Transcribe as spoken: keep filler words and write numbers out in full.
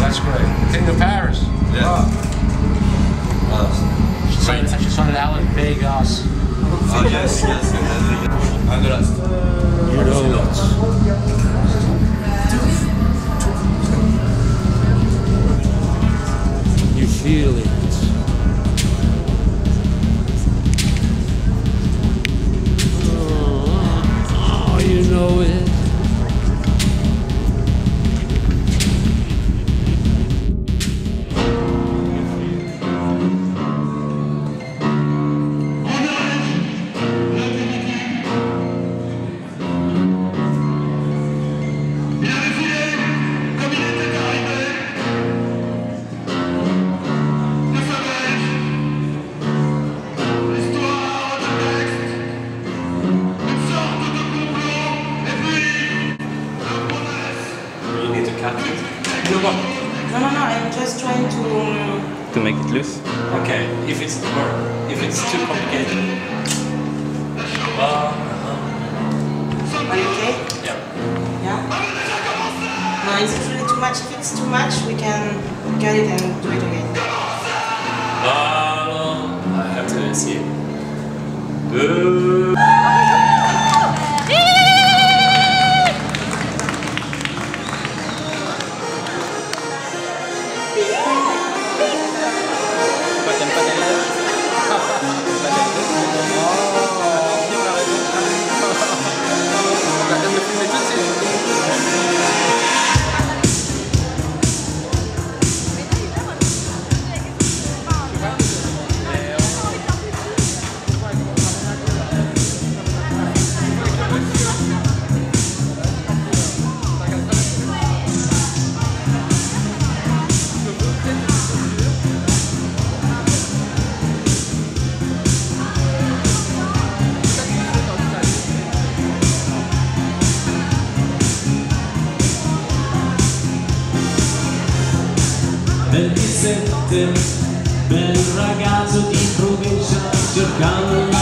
That's great. King of Paris. Yeah. Wow. Uh, She's on, she's on Las Vegas. oh yes, yes. And the last. You know it. You feel it. Oh, oh, you know it. No, no, no, I'm just trying to... Um... To make it loose? Okay, if it's or if it's too complicated. Uh, Are you okay? yeah. Yeah? No, is it really too much? If it's too much, we can cut it and do it again. Uh, I have to see it. Uh, ventisette, bel ragazzo di provincia cercando